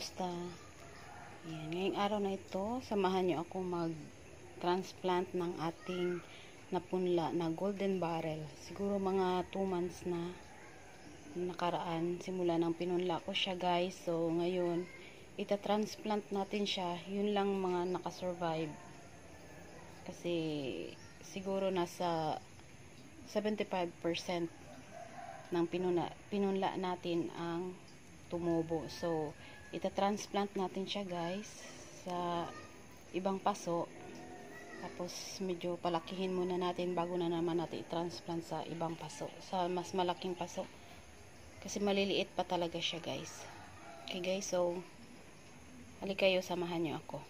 kamusta? Ayan, ngayong araw na ito, samahan nyo ako mag-transplant ng ating napunla na golden barrel. Siguro mga 2 months na nakaraan, simula ng pinunla ko siya guys. So, ngayon, ita-transplant natin siya. Yun lang mga nakasurvive. Kasi, siguro nasa 75% ng pinunla natin ang tumubo. So, ita-transplant natin siya guys sa ibang paso. Tapos, medyo palakihin muna natin bago na naman natin i-transplant sa ibang paso. Sa mas malaking paso. Kasi maliliit pa talaga siya guys. Okay guys, so, halika kayo, samahan nyo ako.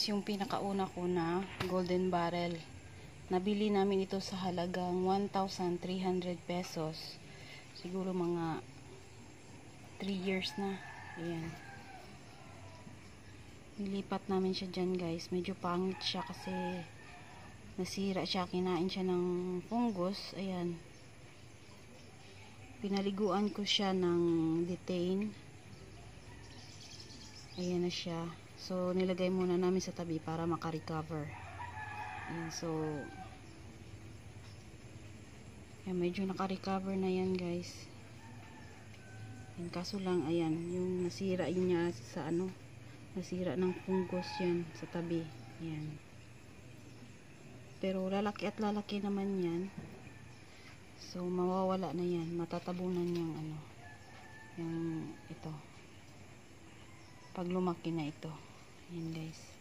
yung pinakauna ko na golden barrel. Nabili namin ito sa halagang 1,300 pesos. Siguro mga 3 years na. Ayan. Nilipat namin siya dyan guys. Medyo pangit siya kasi nasira siya. Kinain siya ng fungus. Ayan. Pinaliguan ko siya ng detain. Ayan na siya. So, nilagay muna namin sa tabi para makarecover. Ayan, so, ayan, medyo nakarecover na yan guys. Ayan, kaso lang, ayan, yung nasira yun niya sa ano, nasira ng fungus yan sa tabi. Ayan. Pero lalaki at lalaki naman yan. So, mawawala na yan. Matatabunan yung ano, yung ito. Pag lumaki na ito. Ayan guys.